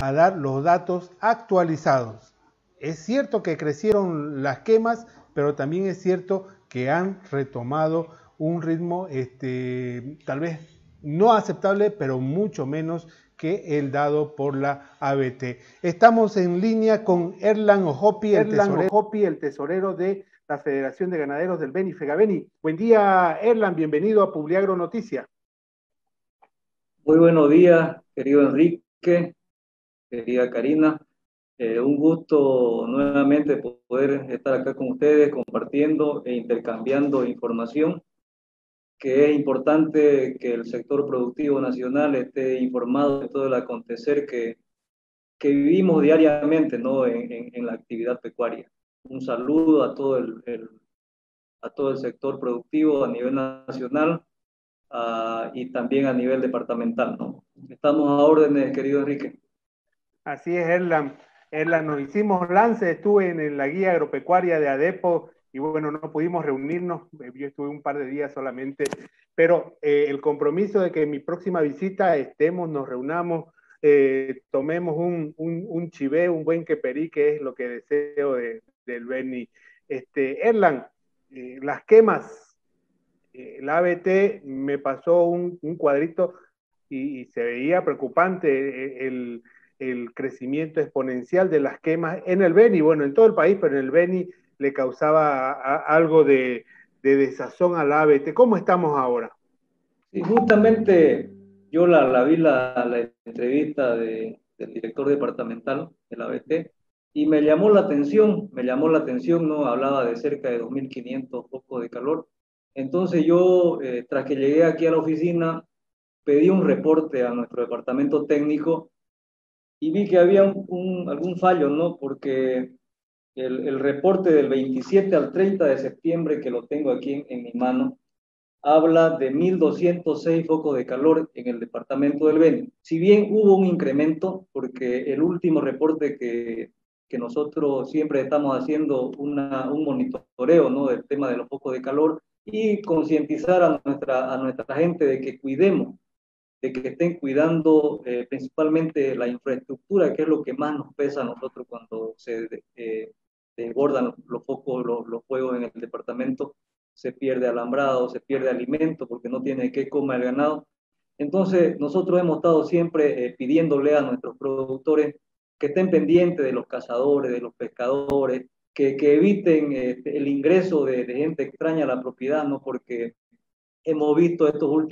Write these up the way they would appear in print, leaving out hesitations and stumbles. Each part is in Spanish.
a dar los datos actualizados. Es cierto que crecieron las quemas, pero también es cierto que han retomado un ritmo tal vez no aceptable, pero mucho menos que el dado por la ABT. Estamos en línea con Erlan Ojopi, el tesorero de la Federación de Ganaderos del Beni, Fegabeni. Buen día, Erlan, bienvenido a Publiagro Noticias. Muy buenos días, querido Enrique, querida Karina. Un gusto nuevamente poder estar acá con ustedes compartiendo e intercambiando información, que es importante que el sector productivo nacional esté informado de todo el acontecer que vivimos diariamente, ¿no? en la actividad pecuaria. Un saludo a a todo el sector productivo a nivel nacional y también a nivel departamental, ¿no? Estamos a órdenes, querido Enrique. Así es, Erlan. Erlan, nos hicimos lance, estuve en la guía agropecuaria de ADEPO y bueno, no pudimos reunirnos, yo estuve un par de días solamente, pero el compromiso de que en mi próxima visita estemos, nos reunamos, tomemos un chivé, un buen queperí, que es lo que deseo del Beni. Erlan, las quemas, la ABT me pasó un cuadrito y se veía preocupante el crecimiento exponencial de las quemas en el Beni, bueno, en todo el país, pero en el Beni le causaba algo de desazón al ABT. ¿Cómo estamos ahora? Sí, justamente yo la vi la entrevista del director departamental de la ABT y me llamó la atención, ¿no? Hablaba de cerca de 2.500 focos de calor. Entonces yo, tras que llegué aquí a la oficina, pedí un reporte a nuestro departamento técnico y vi que había algún fallo, ¿no? Porque el reporte del 27 al 30 de septiembre, que lo tengo aquí en mi mano, habla de 1.206 focos de calor en el departamento del Beni. Si bien hubo un incremento, porque el último reporte que nosotros siempre estamos haciendo un monitoreo, ¿no? Del tema de los focos de calor y concientizar a nuestra gente de que cuidemos, de que estén cuidando principalmente la infraestructura, que es lo que más nos pesa a nosotros cuando se desbordan los focos, los fuegos en el departamento. Se pierde alambrado, se pierde alimento porque no tiene qué comer el ganado. Entonces, nosotros hemos estado siempre pidiéndole a nuestros productores que estén pendientes de los cazadores, de los pescadores, que eviten el ingreso de gente extraña a la propiedad, ¿no? Porque hemos visto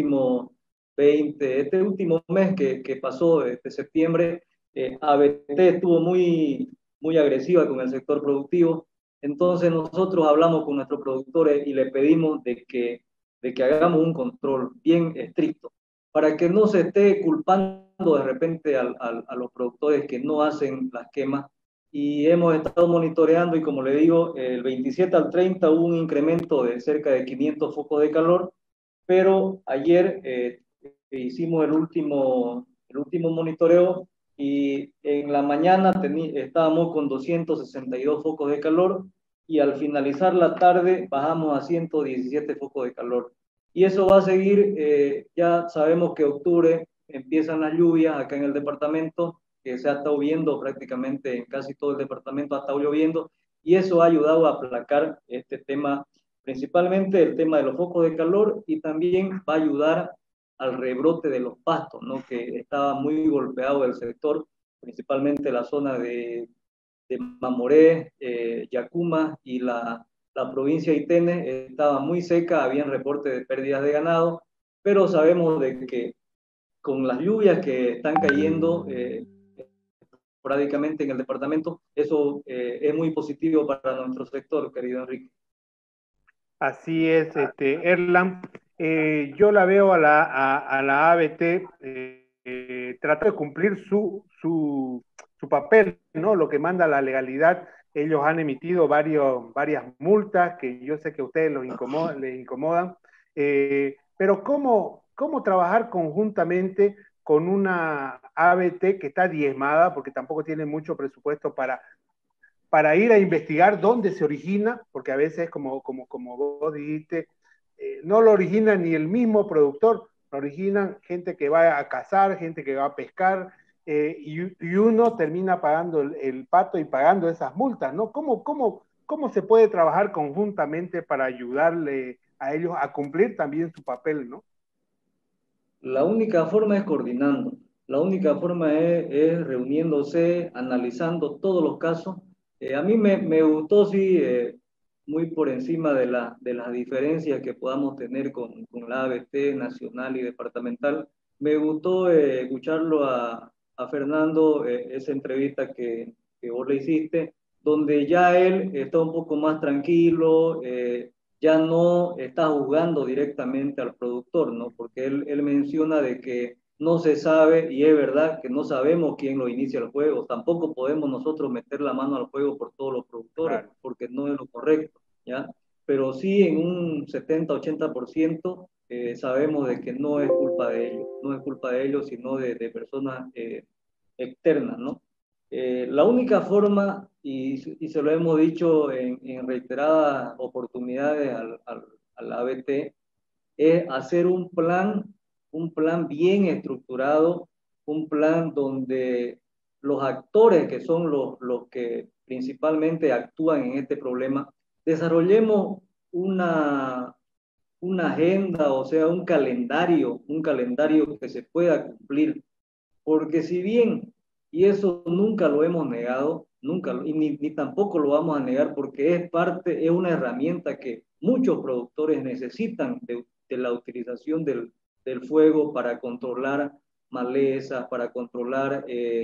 este último mes que pasó, este septiembre, ABT estuvo muy agresiva con el sector productivo. Entonces nosotros hablamos con nuestros productores y le pedimos de que hagamos un control bien estricto para que no se esté culpando de repente a los productores que no hacen las quemas. Y hemos estado monitoreando y como le digo, el 27 al 30 hubo un incremento de cerca de 500 focos de calor, pero ayer hicimos el último monitoreo y en la mañana estábamos con 262 focos de calor y al finalizar la tarde bajamos a 117 focos de calor. Y eso va a seguir, ya sabemos que octubre empiezan las lluvias acá en el departamento, que se ha estado viendo prácticamente en casi todo el departamento, ha estado lloviendo, y eso ha ayudado a aplacar este tema, principalmente el tema de los focos de calor, y también va a ayudar al rebrote de los pastos, ¿no? Que estaba muy golpeado el sector, principalmente la zona de Mamoré, Yacuma y la provincia de Itene estaba muy seca, habían reportes de pérdidas de ganado, pero sabemos de que con las lluvias que están cayendo esporádicamente en el departamento, eso es muy positivo para nuestro sector, querido Enrique. Así es, Erlan. Yo la veo a la ABT trata de cumplir su papel, ¿no? Lo que manda la legalidad. Ellos han emitido varias multas que yo sé que a ustedes les incomodan. Pero ¿cómo trabajar conjuntamente con una ABT que está diezmada, porque tampoco tiene mucho presupuesto para ir a investigar dónde se origina, porque a veces, como vos dijiste, no lo origina ni el mismo productor, lo originan gente que va a cazar, gente que va a pescar, y uno termina pagando el pato y pagando esas multas, ¿no? ¿Cómo se puede trabajar conjuntamente para ayudarle a ellos a cumplir también su papel, ¿no? La única forma es coordinando, la única forma es reuniéndose, analizando todos los casos. A mí me gustó, sí, muy por encima de las diferencias que podamos tener con la ABT nacional y departamental. Me gustó escucharlo a Fernando, esa entrevista que vos le hiciste, donde ya él está un poco más tranquilo, ya no está juzgando directamente al productor, ¿no? Porque él menciona de que no se sabe, y es verdad que no sabemos quién lo inicia el juego, tampoco podemos nosotros meter la mano al juego por todos los productores, Claro. porque no es lo correcto, ¿ya? Pero sí en un 70-80% sabemos de que no es culpa de ellos, no es culpa de ellos, sino de personas externas, ¿no? La única forma, y se lo hemos dicho en reiteradas oportunidades al ABT, es hacer un plan bien estructurado, un plan donde los actores que son los que principalmente actúan en este problema, desarrollemos una, una agenda, o sea, un calendario que se pueda cumplir, porque si bien, y eso nunca lo hemos negado, nunca, y ni tampoco lo vamos a negar, porque es parte, es una herramienta que muchos productores necesitan de la utilización del fuego para controlar malezas, para controlar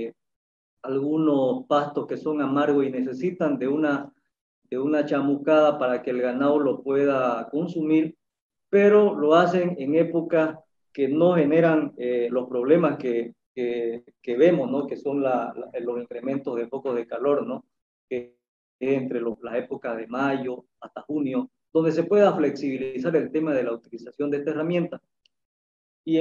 algunos pastos que son amargos y necesitan de una chamucada para que el ganado lo pueda consumir, pero lo hacen en épocas que no generan los problemas que vemos, ¿no? Que son los incrementos de focos de calor, ¿no? Que es entre las épocas de mayo hasta junio, donde se pueda flexibilizar el tema de la utilización de esta herramienta. Y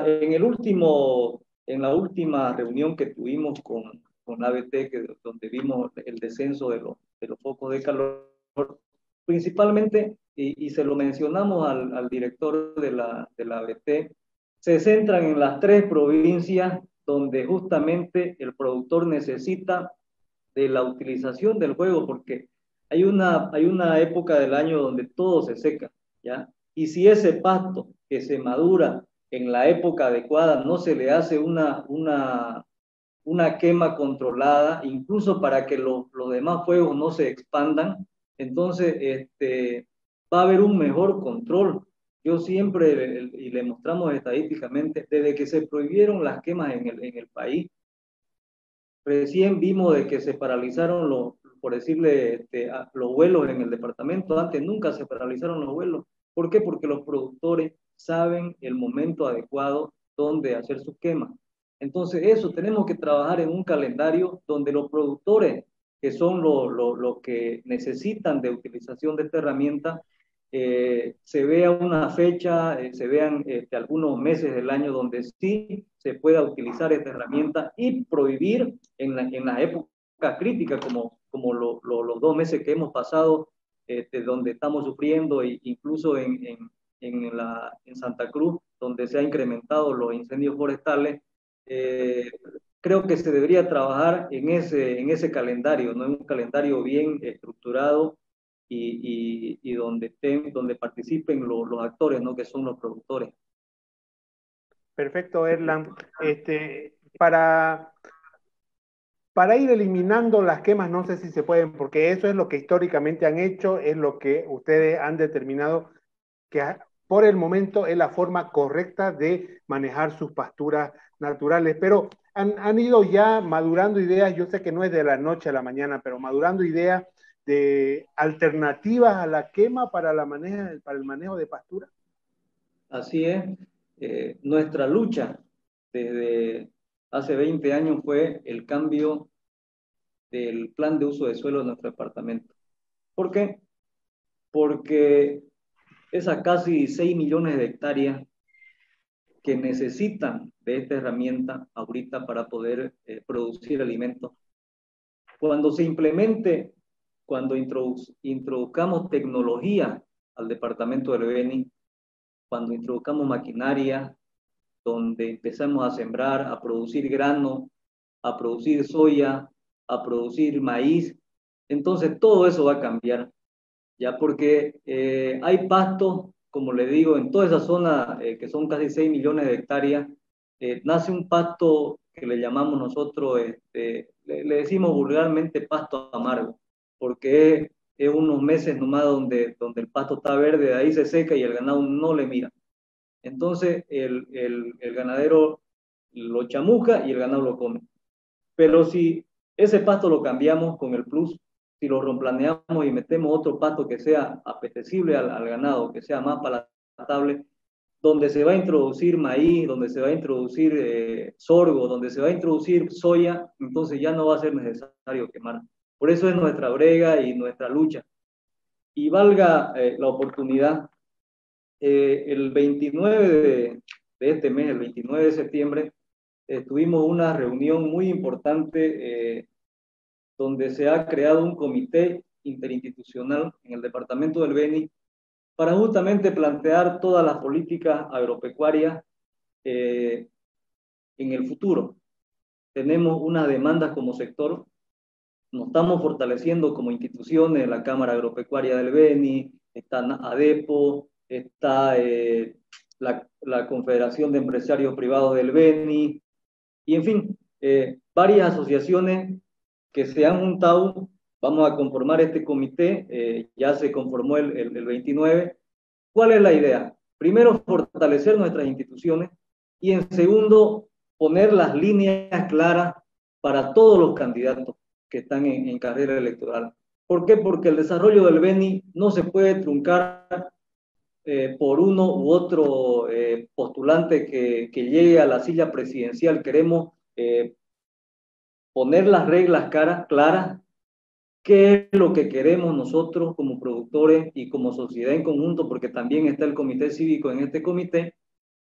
en la última reunión que tuvimos con la ABT, donde vimos el descenso de los focos de calor, principalmente, y se lo mencionamos al director de la ABT, se centran en las tres provincias donde justamente el productor necesita de la utilización del juego, porque hay una época del año donde todo se seca, ¿ya? Y si ese pasto que se madura en la época adecuada no se le hace una quema controlada, incluso para que los demás fuegos no se expandan, entonces va a haber un mejor control. Yo siempre, y le mostramos estadísticamente, desde que se prohibieron las quemas en el país, recién vimos de que se paralizaron por decirle, los vuelos en el departamento. Antes nunca se paralizaron los vuelos. ¿Por qué? Porque los productores saben el momento adecuado donde hacer su quema. Entonces, eso tenemos que trabajar en un calendario donde los productores, que son los que necesitan de utilización de esta herramienta, se vea una fecha, se vean algunos meses del año donde sí se pueda utilizar esta herramienta y prohibir en la época crítica, como los 2 meses que hemos pasado, donde estamos sufriendo, e incluso en Santa Cruz, donde se han incrementado los incendios forestales. Creo que se debería trabajar en ese calendario, ¿no? En un calendario bien estructurado y donde participen los actores, ¿no? Que son los productores. Perfecto, Erlan. Para ir eliminando las quemas, no sé si se pueden, porque eso es lo que históricamente han hecho, es lo que ustedes han determinado que por el momento es la forma correcta de manejar sus pasturas naturales, pero han ido ya madurando ideas, yo sé que no es de la noche a la mañana, pero madurando ideas de alternativas a la quema para el manejo de pasturas. Así es, nuestra lucha desde hace 20 años fue el cambio del plan de uso de suelo de nuestro departamento. ¿Por qué? Porque esas casi 6 millones de hectáreas que necesitan de esta herramienta ahorita para poder producir alimentos, cuando se implemente, cuando introduzcamos tecnología al departamento del Beni, cuando introduzcamos maquinaria, donde empezamos a sembrar, a producir grano a producir soya, a producir maíz. Entonces todo eso va a cambiar, ya porque hay pastos, como le digo, en toda esa zona que son casi 6 millones de hectáreas, nace un pasto que le llamamos nosotros, le decimos vulgarmente pasto amargo, porque es unos meses nomás donde el pasto está verde, de ahí se seca y el ganado no le mira. Entonces el ganadero lo chamuca y el ganado lo come. Pero si ese pasto lo cambiamos con el plus, si lo replaneamos y metemos otro pasto que sea apetecible al ganado, que sea más palatable, donde se va a introducir maíz, donde se va a introducir sorgo, donde se va a introducir soya, entonces ya no va a ser necesario quemar. Por eso es nuestra brega y nuestra lucha. Y valga la oportunidad, el 29 de este mes, el 29 de septiembre, tuvimos una reunión muy importante donde se ha creado un comité interinstitucional en el departamento del Beni para justamente plantear todas las políticas agropecuarias en el futuro. Tenemos unas demandas como sector, nos estamos fortaleciendo como instituciones, la Cámara Agropecuaria del Beni, está ADEPO, está la Confederación de Empresarios Privados del Beni, y en fin, varias asociaciones que se han juntado. Vamos a conformar este comité, ya se conformó el 29. ¿Cuál es la idea? Primero, fortalecer nuestras instituciones y en segundo, poner las líneas claras para todos los candidatos que están en carrera electoral. ¿Por qué? Porque el desarrollo del Beni no se puede truncar por uno u otro postulante que llegue a la silla presidencial. Queremos poner las reglas claras, qué es lo que queremos nosotros como productores y como sociedad en conjunto, porque también está el comité cívico en este comité,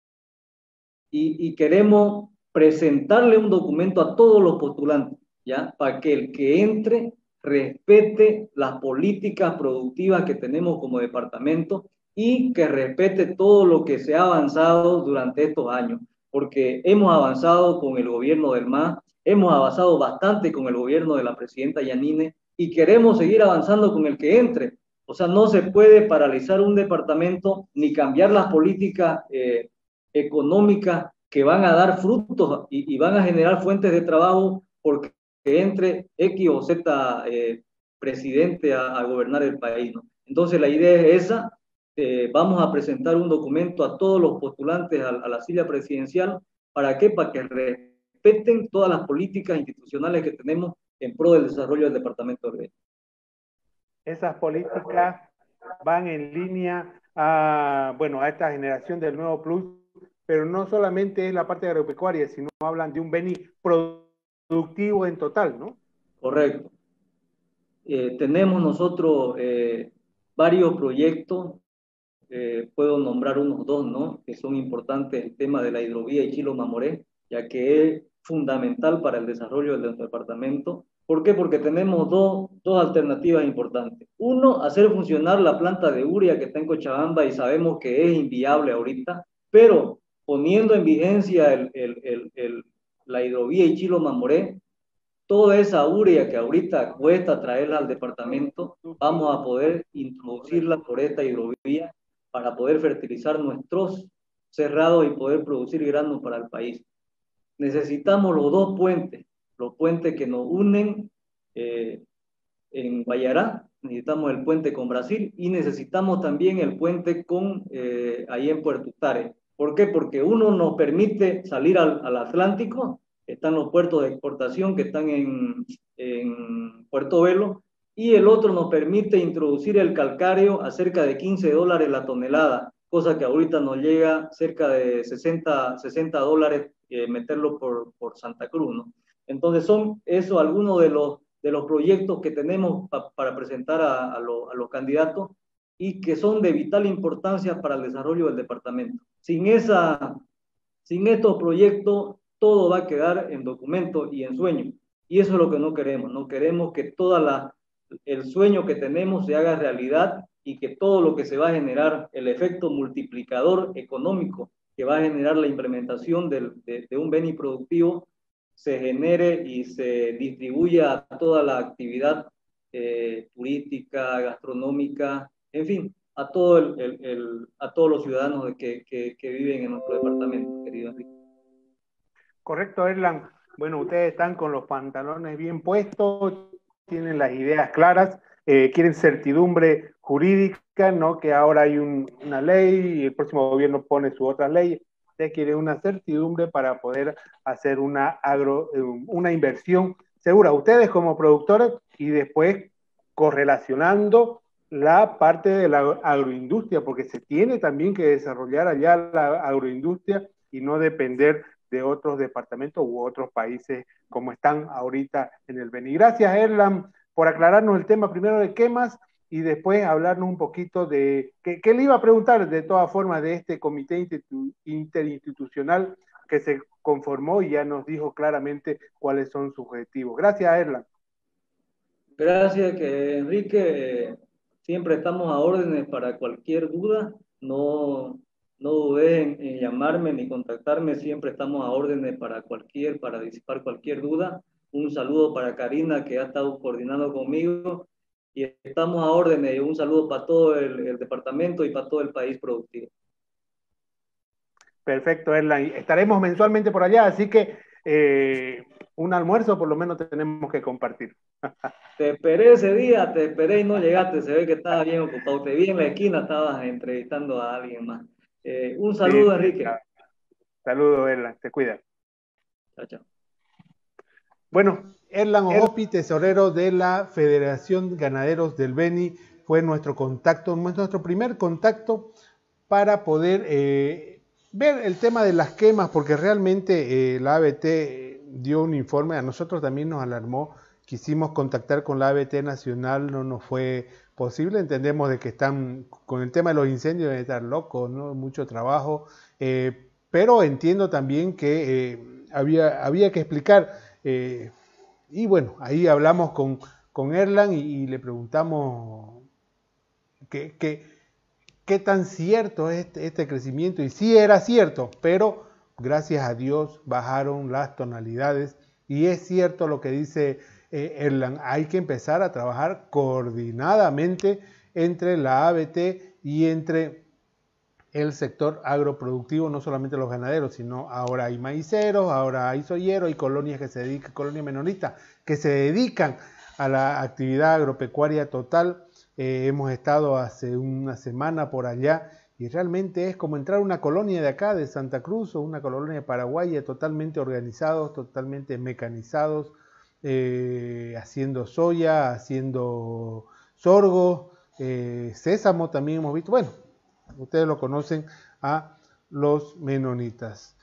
y queremos presentarle un documento a todos los postulantes, ¿ya? Para que el que entre respete las políticas productivas que tenemos como departamento y que respete todo lo que se ha avanzado durante estos años, porque hemos avanzado con el gobierno del MAS, hemos avanzado bastante con el gobierno de la presidenta Yanine y queremos seguir avanzando con el que entre. O sea, no se puede paralizar un departamento ni cambiar las políticas económicas que van a dar frutos y van a generar fuentes de trabajo porque entre X o Z presidente a gobernar el país, ¿no? Entonces la idea es esa. Vamos a presentar un documento a todos los postulantes a la silla presidencial. ¿Para qué? Para que respeten todas las políticas institucionales que tenemos en pro del desarrollo del departamento de Beni. Esas políticas van en línea a, bueno, a esta generación del nuevo plus, pero no solamente es la parte agropecuaria, sino hablan de un Beni productivo en total, ¿no? Correcto. Tenemos nosotros varios proyectos, puedo nombrar unos dos, ¿no? Que son importantes, el tema de la hidrovía Ichilo-Mamoré, ya que es fundamental para el desarrollo de nuestro departamento. ¿Por qué? Porque tenemos dos alternativas importantes. Uno, hacer funcionar la planta de urea que está en Cochabamba y sabemos que es inviable ahorita, pero poniendo en vigencia la hidrovía Ichilo-Mamoré, toda esa urea que ahorita cuesta traerla al departamento, vamos a poder introducirla por esta hidrovía para poder fertilizar nuestros cerrados y poder producir granos para el país. Necesitamos los puentes que nos unen en Guayará, necesitamos el puente con Brasil y necesitamos también el puente con ahí en Puerto Utare. ¿Por qué? Porque uno nos permite salir al Atlántico, están los puertos de exportación que están en Puerto Velo, y el otro nos permite introducir el calcáreo a cerca de $15 la tonelada, cosa que ahorita nos llega cerca de $60 meterlo por Santa Cruz, ¿no? Entonces son eso algunos de los proyectos que tenemos para presentar a los candidatos y que son de vital importancia para el desarrollo del departamento. Sin estos proyectos, todo va a quedar en documento y en sueño. Y eso es lo que no queremos. No queremos que el sueño que tenemos se haga realidad y que todo lo que se va a generar, el efecto multiplicador económico que va a generar la implementación de un Beni productivo, se genere y se distribuya a toda la actividad turística, gastronómica, en fin, a, a todos los ciudadanos que viven en nuestro departamento, querido Enrique. Correcto, Erlan. Bueno, ustedes están con los pantalones bien puestos, tienen las ideas claras, quieren certidumbre jurídica, ¿no? Que ahora hay una ley y el próximo gobierno pone su otra ley. Ustedes quieren una certidumbre para poder hacer una inversión segura. Ustedes como productores y después correlacionando la parte de la agroindustria, porque se tiene también que desarrollar allá la agroindustria y no depender de otros departamentos u otros países como están ahorita en el Beni. Gracias, Erlan, por aclararnos el tema primero de quemas y después hablarnos un poquito de, ¿qué le iba a preguntar de todas formas de este comité interinstitucional que se conformó y ya nos dijo claramente cuáles son sus objetivos? Gracias, Erlan. Gracias, Enrique. Siempre estamos a órdenes para cualquier duda. No duden en llamarme ni contactarme. Siempre estamos a órdenes para disipar cualquier duda. Un saludo para Karina, que ha estado coordinando conmigo. Y estamos a órdenes. Un saludo para todo el departamento y para todo el país productivo. Perfecto, Erlan. Estaremos mensualmente por allá, así que un almuerzo por lo menos tenemos que compartir. Te esperé ese día, te esperé y no llegaste. Se ve que estaba bien ocupado. Te vi en la esquina, estabas entrevistando a alguien más. Un saludo, Sí, Enrique. saludos, Erlan. Te cuidas. Chao, chao. Bueno, Erlan Ojopi, tesorero de la Federación Ganaderos del Beni, fue nuestro contacto, nuestro primer contacto para poder ver el tema de las quemas, porque realmente la ABT dio un informe, a nosotros también nos alarmó, quisimos contactar con la ABT Nacional, no nos fue posible, entendemos de que están con el tema de los incendios, deben estar locos, ¿no? Mucho trabajo, pero entiendo también que había que explicar, y bueno, ahí hablamos con Erlan y le preguntamos qué tan cierto es este crecimiento, y sí era cierto, pero gracias a Dios bajaron las tonalidades, y es cierto lo que dice Erlan, hay que empezar a trabajar coordinadamente entre la ABT y entre el sector agroproductivo, no solamente los ganaderos, sino ahora hay maiceros, ahora hay soyeros, hay colonias que se dedican, colonias menonitas, que se dedican a la actividad agropecuaria total. Hemos estado hace una semana por allá y realmente es como entrar a una colonia de acá, de Santa Cruz, o una colonia de Paraguay, totalmente organizados, totalmente mecanizados, haciendo soya, haciendo sorgo, sésamo también hemos visto. Bueno, ustedes lo conocen a los menonitas.